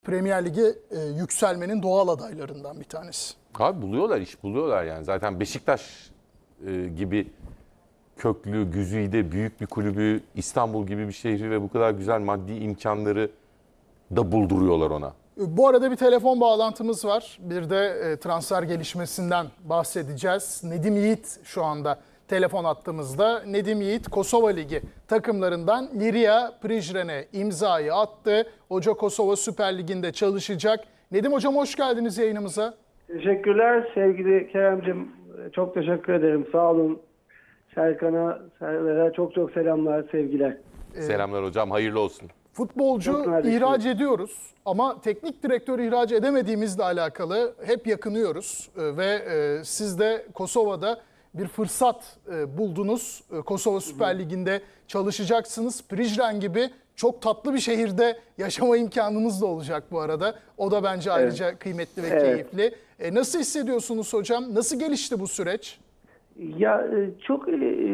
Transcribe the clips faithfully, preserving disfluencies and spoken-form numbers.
Premier Lig'e e, yükselmenin doğal adaylarından bir tanesi. Abi buluyorlar, iş buluyorlar yani. Zaten Beşiktaş e, gibi köklü, güzide büyük bir kulübü, İstanbul gibi bir şehri ve bu kadar güzel maddi imkanları da bulduruyorlar ona. Bu arada bir telefon bağlantımız var. Bir de e, transfer gelişmesinden bahsedeceğiz. Nedim Yiğit şu anda telefon attığımızda. Nedim Yiğit Kosova Ligi takımlarından Liria Prizren'e imzayı attı. Hoca Kosova Süper Ligi'nde çalışacak. Nedim Hocam hoş geldiniz yayınımıza. Teşekkürler sevgili Kerem'cim. Çok teşekkür ederim. Sağ olun. Serkan'a, Server'e çok çok selamlar, sevgiler. Selamlar hocam, hayırlı olsun. Futbolcu ihraç ediyoruz ama teknik direktör ihraç edemediğimizle alakalı hep yakınıyoruz. Ve e, siz de Kosova'da bir fırsat e, buldunuz. E, Kosova Süper Ligi'nde çalışacaksınız. Prizren gibi çok tatlı bir şehirde yaşama imkanınız da olacak bu arada. O da bence ayrıca evet. kıymetli ve evet. keyifli. E, nasıl hissediyorsunuz hocam? Nasıl gelişti bu süreç? Ya çok e,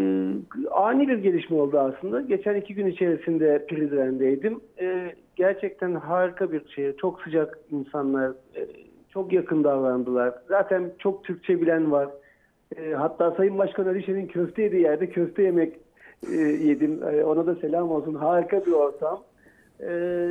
ani bir gelişme oldu aslında. Geçen iki gün içerisinde Prizren'deydim. E, gerçekten harika bir şey. Çok sıcak insanlar. E, çok yakın davrandılar. Zaten çok Türkçe bilen var. E, hatta Sayın Başkan Alişer'in köfte yediği yerde köfte yemek e, yedim. E, ona da selam olsun. Harika bir ortam. E,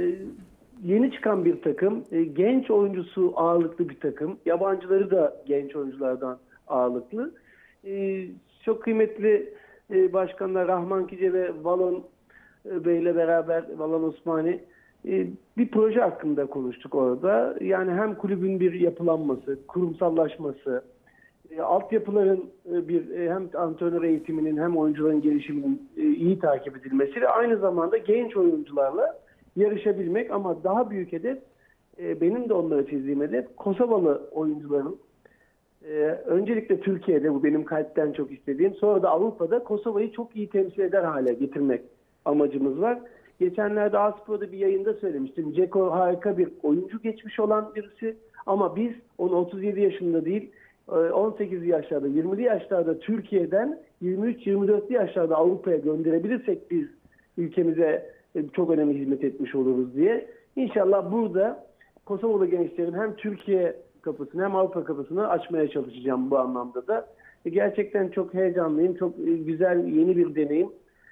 yeni çıkan bir takım. E, genç oyuncusu ağırlıklı bir takım. Yabancıları da genç oyunculardan ağırlıklı. Ee, çok kıymetli e, başkanlar Rahman Kice ve Valon e, Bey ile beraber Valon Osmani e, bir proje hakkında konuştuk orada. Yani hem kulübün bir yapılanması, kurumsallaşması, e, altyapıların e, bir e, hem antrenör eğitiminin hem oyuncuların gelişiminin e, iyi takip edilmesi ve aynı zamanda genç oyuncularla yarışabilmek, ama daha büyük hedef e, benim de onlara çizdiğim hedef Kosovalı oyuncuların Ee, öncelikle Türkiye'de, bu benim kalpten çok istediğim, sonra da Avrupa'da Kosova'yı çok iyi temsil eder hale getirmek amacımız var. Geçenlerde A-Spor'da bir yayında söylemiştim. Ceko harika bir oyuncu geçmiş olan birisi, ama biz onu otuz yedi yaşında değil on sekiz yaşlarda, yirmili yaşlarda Türkiye'den yirmi üç yirmi dörtlü yaşlarda Avrupa'ya gönderebilirsek biz ülkemize çok önemli hizmet etmiş oluruz diye. İnşallah burada Kosovalı gençlerin hem Türkiye kapısını hem Avrupa kapısını açmaya çalışacağım bu anlamda da. E, gerçekten çok heyecanlıyım. Çok e, güzel, yeni bir deneyim.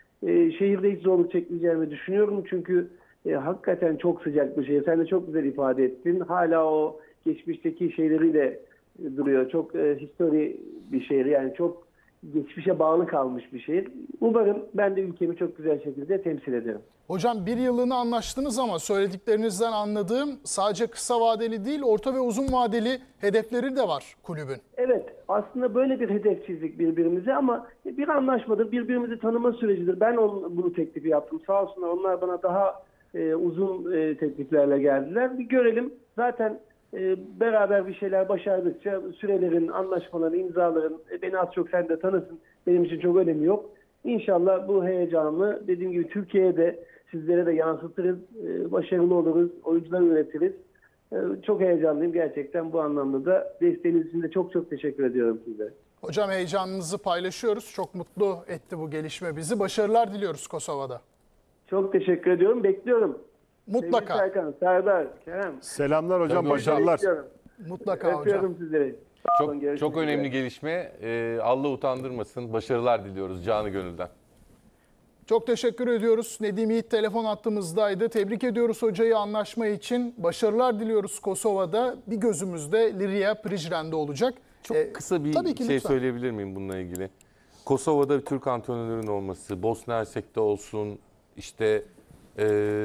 E, şehirde hiç zorluk çekmeyeceğimi düşünüyorum. Çünkü e, hakikaten çok sıcak bir şehir. Sen de çok güzel ifade ettin. Hala o geçmişteki şeyleriyle e, duruyor. Çok e, histori bir şehir. Yani çok geçmişe bağlı kalmış bir şehir. Umarım ben de ülkemi çok güzel şekilde temsil ederim. Hocam bir yıllığına anlaştınız ama söylediklerinizden anladığım sadece kısa vadeli değil, orta ve uzun vadeli hedefleri de var kulübün. Evet, aslında böyle bir hedef çizdik birbirimize, ama bir anlaşmadır, birbirimizi tanıma sürecidir. Ben on, bunu teklifi yaptım. Sağ olsunlar, onlar bana daha e, uzun e, tekliflerle geldiler. Bir görelim. Zaten e, beraber bir şeyler başardıkça sürelerin, anlaşmaların, imzaların, e, beni az çok sen de tanısın. Benim için çok önemi yok. İnşallah bu heyecanlı, dediğim gibi Türkiye'de sizlere de yansıtırız, e, başarılı oluruz, oyuncular üretiriz. E, çok heyecanlıyım gerçekten bu anlamda da. Desteğiniz için de çok çok teşekkür ediyorum size. Hocam heyecanınızı paylaşıyoruz. Çok mutlu etti bu gelişme bizi. Başarılar diliyoruz Kosova'da. Çok teşekkür ediyorum. Bekliyorum. Mutlaka. Sevgili Serkan, Serdar, Kerem. Selamlar hocam, Tabii başarılar. Bekliyorum. Mutlaka Öpüyorum hocam. sizleri. Çok, çok önemli gelişme. Ee, Allah utandırmasın. Başarılar diliyoruz canı gönülden. Çok teşekkür ediyoruz. Nedim Yiğit telefon attığımızdaydı. Tebrik ediyoruz hocayı anlaşma için. Başarılar diliyoruz Kosova'da. Bir gözümüzde Liria Prizren'de olacak. Çok ee, kısa bir tabii ki şey lütfen. söyleyebilir miyim bununla ilgili? Kosova'da bir Türk antrenörün olması, Bosna Hersek'te olsun, işte e,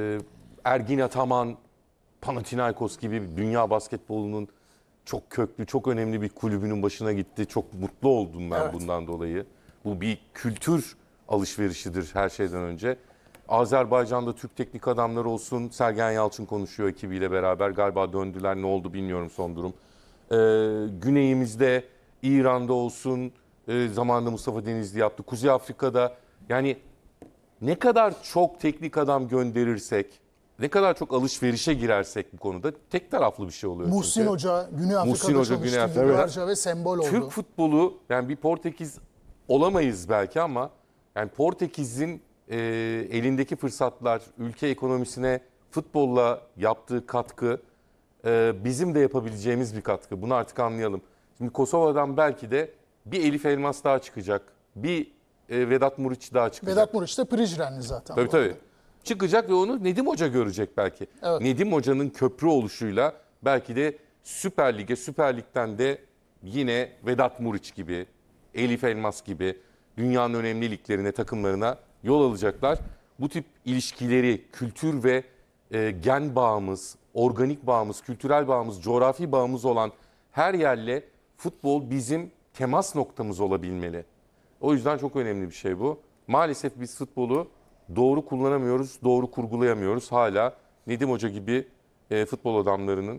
Ergin Ataman, Panathinaikos gibi dünya basketbolunun çok köklü, çok önemli bir kulübünün başına gitti. Çok mutlu oldum ben Evet. bundan dolayı. Bu bir kültür alışverişidir her şeyden önce. Azerbaycan'da Türk teknik adamları olsun, Sergen Yalçın konuşuyor ekibiyle beraber. Galiba döndüler, ne oldu bilmiyorum son durum. Ee, güneyimizde İran'da olsun, e, zamanında Mustafa Denizli yaptı. Kuzey Afrika'da, yani ne kadar çok teknik adam gönderirsek, ne kadar çok alışverişe girersek bu konuda tek taraflı bir şey oluyor. Muhsin çünkü. Hoca Güney Afrika'da Muhsin Hoca, çalıştı Güney Afrika. yıllarca ve sembol oldu. Türk futbolu, yani bir Portekiz olamayız belki ama yani Portekiz'in e, elindeki fırsatlar, ülke ekonomisine futbolla yaptığı katkı e, bizim de yapabileceğimiz bir katkı. Bunu artık anlayalım. Şimdi Kosova'dan belki de bir Elif Elmas daha çıkacak. Bir e, Vedat Muriç daha çıkacak. Vedat Muriç de Prijrenli zaten. Tabii bu tabii. arada. Çıkacak ve onu Nedim Hoca görecek belki. Evet. Nedim Hoca'nın köprü oluşuyla belki de Süper Lig'e, Süper Lig'den de yine Vedat Muriç gibi, Elif Elmas gibi dünyanın önemli liglerine, takımlarına yol alacaklar. Bu tip ilişkileri, kültür ve e, gen bağımız, organik bağımız, kültürel bağımız, coğrafi bağımız olan her yerle futbol bizim temas noktamız olabilmeli. O yüzden çok önemli bir şey bu. Maalesef biz futbolu doğru kullanamıyoruz, doğru kurgulayamıyoruz. Hala Nedim Hoca gibi e, futbol adamlarının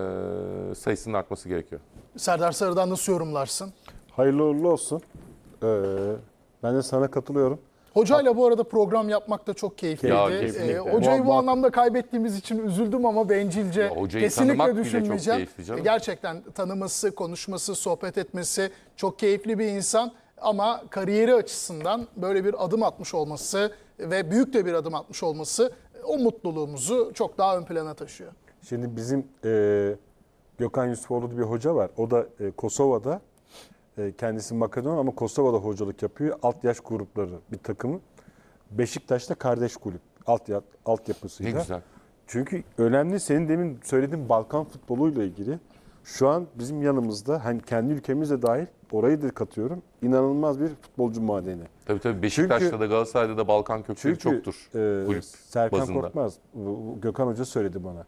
e, sayısının artması gerekiyor. Serdar Sarı'dan nasıl yorumlarsın? Hayırlı uğurlu olsun. Ee, ben de sana katılıyorum. Hocayla bu arada program yapmak da çok keyifliydi. Ya, Ee, kesinlikle. hocayı bu Muhabbet- anlamda kaybettiğimiz için üzüldüm ama bencilce Ya, hocayı kesinlikle tanımak bile çok düşünmeyeceğim. keyifli canım. Gerçekten tanıması, konuşması, sohbet etmesi çok keyifli bir insan. Ama kariyeri açısından böyle bir adım atmış olması ve büyük de bir adım atmış olması o mutluluğumuzu çok daha ön plana taşıyor. Şimdi bizim e, Gökhan Yusufoğlu diye bir hoca var. O da e, Kosova'da, e, kendisi Makedon ama Kosova'da hocalık yapıyor. Alt yaş grupları bir takımı. Beşiktaş'ta kardeş kulüp. Alt, ya- altyapısıyla. Ne güzel. Çünkü önemli, senin demin söylediğin Balkan futboluyla ilgili. Şu an bizim yanımızda, hani kendi ülkemize dahil, orayı da katıyorum, İnanılmaz bir futbolcu madeni. Tabii tabii Beşiktaş'ta Çünkü- da Galatasaray'da da Balkan kökleri Çünkü çoktur. e, kulüp Serkan bazında. Korkmaz, bu- bu Gökhan Hoca söyledi bana.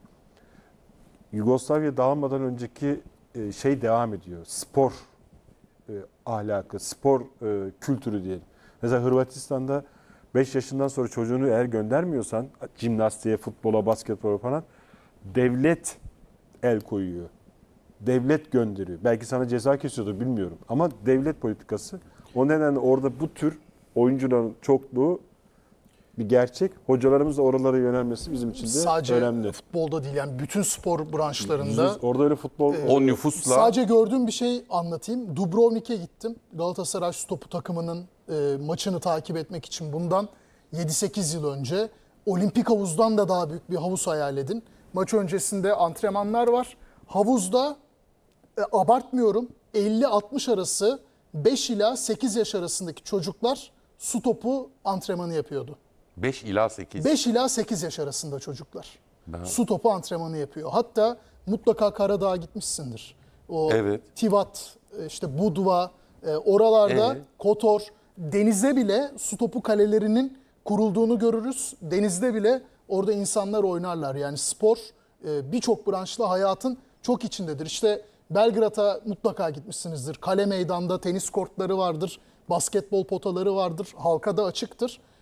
Yugoslavya dağılmadan önceki e, şey devam ediyor. Spor e, ahlakı, spor e, kültürü diyelim. Mesela Hırvatistan'da beş yaşından sonra çocuğunu eğer göndermiyorsan jimnastiğe, futbola, basketbola falan, devlet el koyuyor. Devlet gönderiyor. Belki sana ceza kesiyordur bilmiyorum. Ama devlet politikası. O nedenle orada bu tür oyuncuların çokluğu bir gerçek. Hocalarımız da oralara yönelmesi bizim için de Sadece önemli. futbolda değil, yani bütün spor branşlarında. Biz orada öyle futbol O nüfusla Sadece gördüğüm bir şey anlatayım. Dubrovnik'e gittim. Galatasaray su topu takımının e, maçını takip etmek için bundan yedi sekiz yıl önce. Olimpik havuzdan da daha büyük bir havuz hayal edin. Maç öncesinde antrenmanlar var. Havuzda e, abartmıyorum elli altmış arası beş ila sekiz yaş arasındaki çocuklar su topu antrenmanı yapıyordu. beş ila sekiz. beş ila sekiz yaş arasında çocuklar. Su topu antrenmanı yapıyor. Hatta mutlaka Karadağ'a gitmişsindir. O Evet. Tivat, işte Budva, e, oralarda Evet. Kotor, denizde bile su topu kalelerinin kurulduğunu görürüz. Denizde bile orada insanlar oynarlar. Yani spor e, birçok branşlı hayatın çok içindedir. İşte Belgrad'a mutlaka gitmişsinizdir. Kale meydanda tenis kortları vardır, basketbol potaları vardır, halka da açıktır.